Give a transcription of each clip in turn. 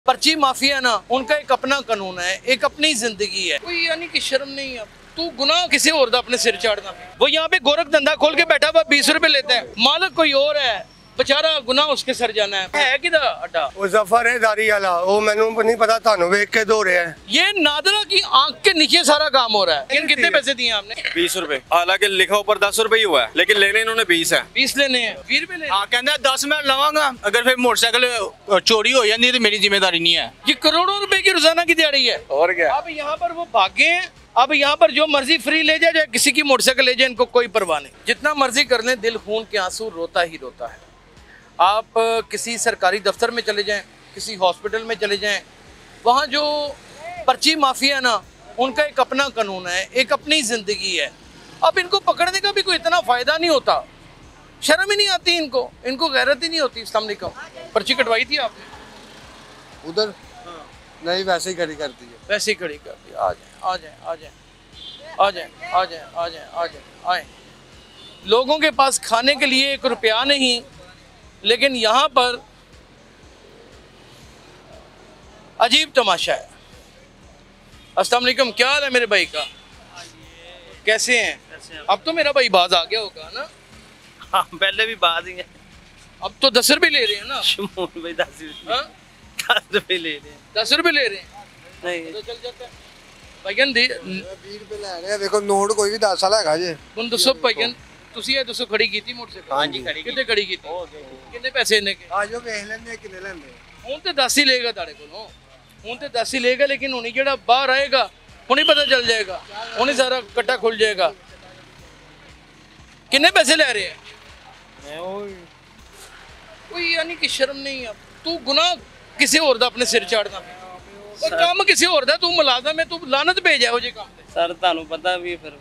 पर्ची माफिया ना, उनका एक अपना कानून है, एक अपनी जिंदगी है। कोई यानी कि शर्म नहीं है। तू गुनाह किसी और दा अपने सिर चाड़ना। वो यहाँ पे गोरख धंधा खोल के बैठा हुआ 20 रुपए लेता है, मालिक कोई और है, बेचारा गुनाह उसके सर जाना है किधर अड्डा? वो जफर है दारी वाला, वो मैनू नहीं पता, थानू वेख के दो रहे हैं। ये नादरा की आंख के नीचे सारा काम हो रहा है। कितने पैसे दिए आपने? 20 रुपए। हालांकि लिखा ऊपर 10 रुपए ही हुआ है, लेकिन लेने इन्होंने 20 है। 20 लेने हैं, 20 रुपए लेने। हाँ, कहता है 10 मैं लवांगा, अगर फिर मोटरसाइकिल चोरी हो जाती है तो मेरी जिम्मेदारी नहीं है। ये करोड़ों रुपए की रोजाना की दिहाड़ी है। और क्या? अब यहाँ पर वो भागे हैं, अब यहाँ पर जो मर्जी फ्री ले जाए, किसी की मोटरसाइकिल ले जाए, इनको कोई परवाह नहीं। जितना मर्जी कर लें, दिल खून के आंसू रोता ही रोता है। आप किसी सरकारी दफ्तर में चले जाएं, किसी हॉस्पिटल में चले जाएं, वहाँ जो पर्ची माफिया ना, उनका एक अपना कानून है, एक अपनी ज़िंदगी है। अब इनको पकड़ने का भी कोई इतना फ़ायदा नहीं होता, शर्म ही नहीं आती इनको गैरत ही नहीं होती। सामने का पर्ची कटवाई थी आपने उधर? नहीं, वैसे ही खड़ी करती है। वैसे ही खड़ी कर दी। आ जाए आ जाए आ जाए आ जाए आ जाए आ जाए आ जाए आए। लोगों के पास खाने के लिए 1 रुपया नहीं, लेकिन यहाँ पर अजीब तमाशा है। अस्सलाम वालेकुम, क्या हाल है मेरे भाई का? कैसे हैं? अब तो मेरा भाई बाज आ गया होगा ना? हाँ, पहले भी बात ही है। अब तो 10 रुपए ले रहे हैं ना? शमून भाई 10 रुपए ले रहे हैं। 10 रुपए ले रहे हैं, नहीं तो चल जाता है भाईगन दे। 20 रुपए ले रहे हैं, देखो नोट कोई भी 10 वाला है जी। ਹੁਣ ਦੱਸੋ ਭਾਈਗਨ, ਤੁਸੀਂ ਇਹ ਦੱਸੋ ਖੜੀ ਕੀਤੀ ਮੋਟਰਸਾਈਕਲ? हाँ जी, खड़ी ਕਿੱਥੇ ਖੜੀ ਕੀਤੀ? ਕਿੰਨੇ ਪੈਸੇ ਇਹਨੇ ਕੇ? ਆ ਜੋ ਵੇਖ ਲੈਂਦੇ ਕਿੰਨੇ ਲੈਂਦੇ। ਹੁਣ ਤੇ 10 ਹੀ ਲਏਗਾ ਤੁਹਾਡੇ ਕੋਲੋਂ, ਹੁਣ ਤੇ 10 ਹੀ ਲਏਗਾ, ਲੇਕਿन ਹੁਣੀ ਜਿਹੜਾ ਬਾਹਰ ਆਏਗਾ ਹੁਣੀ ਪਤਾ ਚੱਲ ਜਾਏਗਾ, ਹੁਣੀ ਸਾਰਾ ਕੱਟਾ ਖੁੱਲ ਜਾਏਗਾ। ਕਿੰਨੇ ਪੈਸੇ ਲੈ ਰਹੇ ਹੈ? ਕੋਈ यानी कि शर्म नहीं है। तू गुनाह किसी और दा अपने सिर चाड़ना और काम किसी और दा, तू मुलाजम है, तू लानत भेज ਇਹੋ ਜਿਹੇ ਕੰਮ ਤੇ। सर ਤੁਹਾਨੂੰ पता भी फिर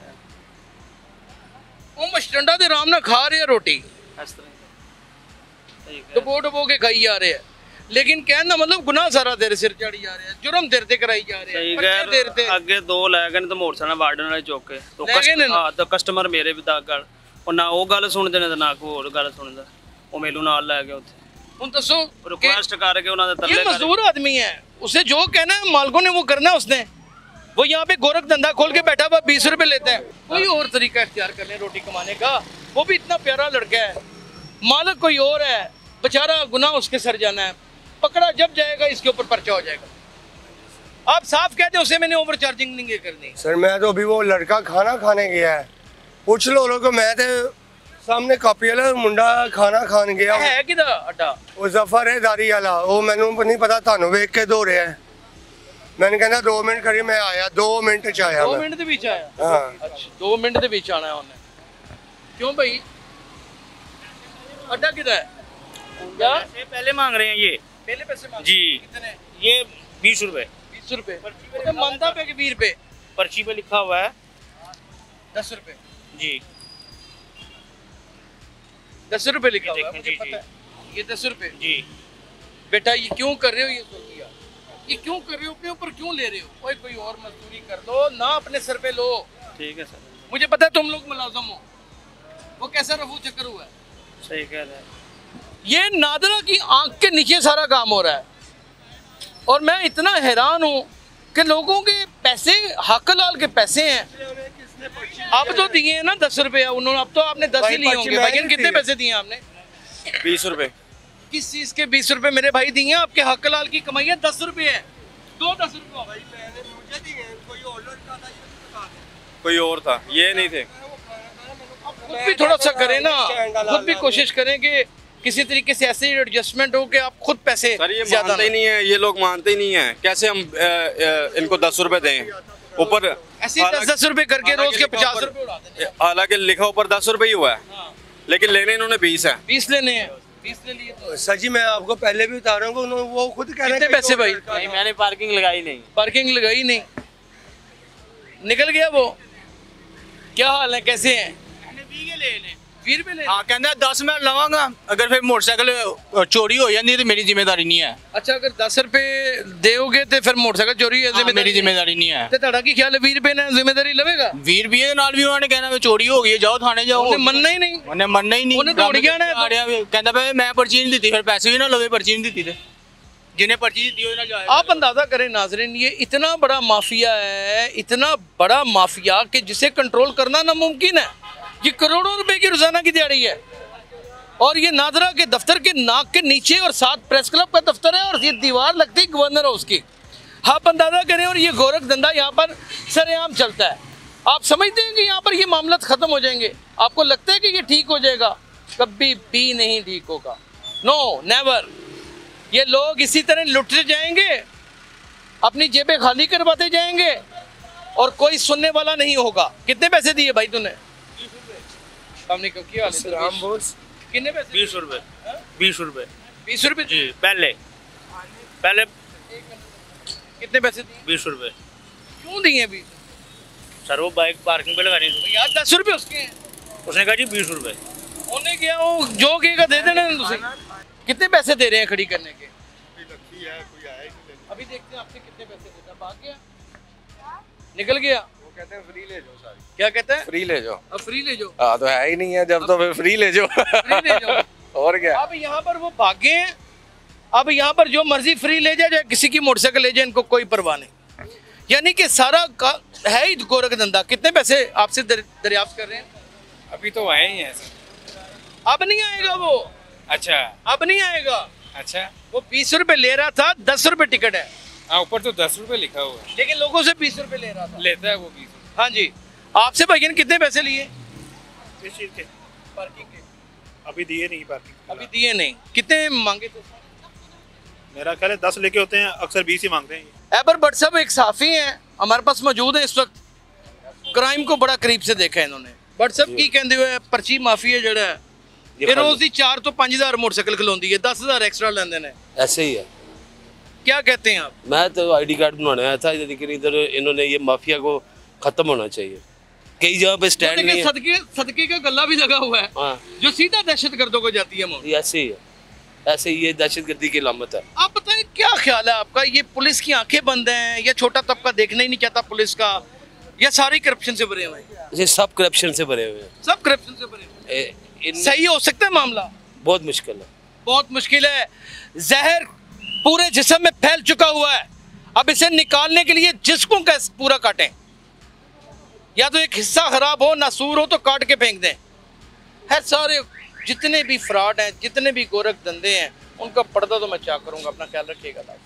ਉਹ ਮਸਟੰਡਾ ਦੇ ਆਰਾਮ ਨਾਲ ਖਾ ਰਹੇ ਆ ਰੋਟੀ, इस तरह ਡਬੋ ਡਬੋ ਕੇ ਖਾਈ ਜਾ ਰਹੇ ਆ, लेकिन कहने का मतलब गुनाह सारा तेरे सिर चढ़ी जा रहा है, जुर्म तेरे ते कराई जा रहे हैं। सही तेरे ते ਅੱਗੇ 2 ਲੈ ਗਏ ਨੇ ਤੇ ਮੋਟਰਸਾਈਕਲ ਵਾਰਡਨ ਵਾਲੇ ਚੁੱਕ ਕੇ ਲੈ ਗਏ ਨੇ ਨਾ। ਹਾਂ, ਤਾਂ ਕਸਟਮਰ ਮੇਰੇ ਵੀ ਦਾਗ ਗਲ, ਉਹ ਨਾ ਉਹ ਗੱਲ ਸੁਣਦੇ ਨੇ ਤੇ ਨਾ ਕੋਈ ਹੋਰ ਗੱਲ ਸੁਣਦਾ। ਉਹ ਮੈਨੂੰ ਨਾਲ ਲੈ ਗਏ ਉੱਥੇ, ਹੁਣ ਦੱਸੋ ਰਿਕੁਐਸਟ ਕਰਕੇ ਉਹਨਾਂ ਦੇ ये ਤਰਲੇ मजदूर आदमी है, उसे जो कहना है मालिकों ने वो करना है उसने। वो यहाँ पे गोरख धंधा खोल के बैठा हुआ 20 रुपए लेता है, कोई और तरीका इख्तियार कर ले रोटी कमाने का। वो भी इतना प्यारा लड़का है, मालिक कोई और है, बेचारा गुनाह उसके सर जाना है। पकड़ा जब जाएगा इसके ऊपर पर्चा हो जाएगा। आप साफ कहते उसे मैंने ओवर चार्जिंग नहीं करनी। सर मैं तो अभी वो लड़का खाना खाने गया है, पूछ लो लोगों को। मैं तो सामने कापी वाला मुंडा खाना खान गया है किधर अड्डा? वो जफर है दारी वाला, वो मैनू नहीं पता, थानू वेख के दो रहे हैं। मैंने कहना 2 मिनट खड़ी, मैं आया 2 मिनट च आया। 2 मिनट के बीच आया? हाँ। अच्छा, 2 मिनट के बीच आना है उन्हें। क्यों भाई, अड्डा किधर है? क्या पहले मांग रहे हैं ये? पहले पैसे मांग जी। कितने? ये 20 रुपए 20 रुपए। तो मानता पे कि 20 रुपए? पर्ची पे लिखा हुआ है 10 रुपए जी। 10 रुपए लिखा हुआ है, मुझे जी, पता है ये 10 रुपए। जी बेटा ये क्यों कर रहे हो? ये सोचिए, ये क्यों कर रहे हो? अपने ऊपर क्यों ले रहे हो? कोई और मजदूरी कर दो ना, अपने सर पे लो। ठीक है सर, मुझे पता है तुम लोग मुलाजम हो। वो कैसा रफू चक्कर हुआ है? सही कह रहे हैं। ये नादरा की आंख के नीचे सारा काम हो रहा है, और मैं इतना हैरान हूँ कि लोगों के पैसे हक लाल के पैसे हैं। अब तो दिए हैं ना 10 रुपए उन्होंने, अब तो आपने 10 ही लिए होंगे। भाई कितने पैसे दिए आपने? 20 रुपए। किस चीज के 20 रुपए मेरे भाई दिए? आपके हक लाल की कमाई है 10 रुपए है, 10 रुपए हो भाई। मैंने मुझे दिए, कोई और था, ये नहीं थे। खुद भी थोड़ा सा करें ना, खुद भी कोशिश करें कि किसी तरीके से ऐसे एडजस्टमेंट हो कि आप खुद पैसे सर ये मानते ही नहीं है, ये लोग मानते ही नहीं है। कैसे हम इनको 10 रुपए दें ऊपर? ऐसे 10 रुपए करके रोज के 50 रुपए उड़ा देंगे। हालांकि लिखा ऊपर 10 रुपए ही हुआ है, लेकिन लेने इन्होंने 20 है। 20 लेने हैं, 20 ले लिए तो। सर जी मैं आपको पहले भी बता रहा हूँ, वो खुद कह रहे हैं कितने पैसे भाई? नहीं, मैंने पार्किंग लगाई नहीं। पार्किंग लगाई नहीं, निकल गया वो। क्या हाल है, कैसे हैं? 20 रुपए ले। हाँ, कहता है 10 मैं लवांगा, अगर फिर मोटरसाइकिल चोरी हो जाती है तो मेरी जिम्मेदारी नहीं है। अच्छा, अगर 10 रुपए दोगे तो फिर मोटरसाइकिल चोरी है, मेरी जिम्मेदारी नहीं है। ਤੇ ਤੁਹਾਡਾ ਕੀ ਖਿਆਲ ਹੈ 20 ਰੁਪਏ ਨਾਲ ਜ਼ਿੰਮੇਵਾਰੀ ਲਵੇਗਾ? 20 रुपये ਦੇ ਨਾਲ ਵੀ ਉਹਨਾਂ ਨੇ ਕਹਿਣਾ ਵੀ ਚੋਰੀ ਹੋ ਗਈ ਹੈ, ਜਾਓ ਥਾਣੇ ਜਾਓ। ਉਹਨੇ ਮੰਨਣਾ ਹੀ ਨਹੀਂ। ਉਹਨੇ ਮੰਨਣਾ ਹੀ ਨਹੀਂ। ਉਹਨੇ ਦੌੜ ਗਿਆ ਨਾ। ਕਹਿੰਦਾ ਵੀ ਮੈਂ ਪਰਚੀ ਨਹੀਂ ਦਿੱਤੀ, ਫਿਰ ਪੈਸੇ ਵੀ ਨਾ ਲਵੇ, ਪਰਚੀ ਨਹੀਂ ਦਿੱਤੀ ਤੇ जिन्हें पर्ची दी हो ना जाए। आप अंदाजा करें नाजरीन, ये इतना बड़ा माफिया है, इतना बड़ा माफिया कि जिसे कंट्रोल करना नामुमकिन है। ये करोड़ों रुपए की रोजाना की दिहाड़ी है और ये नादरा के दफ्तर के नाक के नीचे और साथ प्रेस क्लब का दफ्तर है और ये दीवार लगती है गवर्नर हाउस की। आप अंदाजा करें और ये गोरख धंधा यहाँ पर सरेआम चलता है। आप समझते हैं कि यहाँ पर ये मामला खत्म हो जाएंगे? आपको लगता है कि ये ठीक हो जाएगा? कभी भी नहीं ठीक होगा, नो नेवर। ये लोग इसी तरह लुटते जाएंगे, अपनी जेबें खाली करवाते जाएंगे और कोई सुनने वाला नहीं होगा। कितने पैसे दिए भाई तूने? कितने पैसे? 20 रुपए। 20 रुपए। 20 रुपए जी, पहले कितने पैसे दिए? 20 रुपए। क्यों दिए अभी? सर वो बाइक पार्किंग पे लगानी थी। यार 10 रुपए उसके हैं। उसने कहा जी 20 रुपए। उन्हें क्या वो जो कहेगा दे देना तुझे। कितने पैसे दे रहे हैं खड़ी करने के? अभी देखते हैं आपसे कितने पैसे देता। भाग गया, निकल गया। वो कहते हैं फ्री ले जाओ सारी। क्या कहता है? फ्री ले जाओ। अब फ्री ले जाओ। हाँ तो है ही नहीं है जब, तो फिर फ्री ले जाओ। फ्री ले जाओ। और क्या। अब यहाँ पर वो भागे हैं, अब यहाँ पर जो मर्जी फ्री ले जाए, चाहे किसी की मोटरसाइकिल ले जाए, इनको कोई परवाह नहीं। यानी कि सारा का है ही गोरख धंधा। कितने पैसे आपसे दरियाफ्त कर रहे हैं? अभी तो आए ही हैं सर। अब नहीं आएगा वो। अच्छा अब नहीं आएगा। अच्छा। वो 20 रुपए ले रहा था, 10 रुपए टिकट है। हाँ ऊपर तो 10 रुपए लिखा हुआ है। लेकिन लोगों से 20 रुपए ले रहा था। लेता है वो 20 रुपए। हाँ जी। आपसे भैया ने कितने पैसे लिए? किस चीज के? पार्किंग के। अभी दिए नहीं पार्किंग। अभी दिए नहीं। कितने मांगे थे? मेरा ख्याल है 10 लेके होते हैं, अक्सर 20 ही मांगते हैं। एबर भट्ट साहब एक सहाफी हैं, हमारे पास मौजूद है इस वक्त। क्राइम को बड़ा करीब से देखा है इन्होंने। भट्ट साहब की कहते हुए पर्ची माफिया जड़ा है ये रोज की 4 तो 5000 मोटरसाइकिल खिलाती है, 10,000 एक्स्ट्रा लेंदे ने। ऐसे ही है। क्या कहते हैं आप? मैं तो आईडी कार्ड बनाने आया था, लेकिन इधर इन्होंने ये माफिया को खत्म होना चाहिए। कई जगह पे स्टैंड नहीं है। सदके का गला भी लगा हुआ है। हाँ। जो सीधा दहशतगर्दों को जाती है मोड़। ये ऐसे ही है, ऐसे ही ये दहशतगर्दी की अलामत है। आप बताएं क्या ख्याल है आपका? ये पुलिस की आंखें बंद हैं या छोटा तबका देखना ही नहीं चाहता पुलिस का, या सारी करप्शन से भरे हुए हैं? ये सब करप्शन से भरे हुए हैं। सब करप्शन से भरे हुए हैं। सही हो सकता है मामला? बहुत मुश्किल है, बहुत मुश्किल है। जहर पूरे जिस्म में फैल चुका हुआ है। अब इसे निकालने के लिए जिस्मों का पूरा काटें, या तो एक हिस्सा खराब हो, नासूर हो तो काट के फेंक दें। है सारे जितने भी फ्रॉड हैं, जितने भी गोरख धंधे हैं, उनका पर्दा तो मैं क्या करूंगा। अपना ख्याल रखिएगा।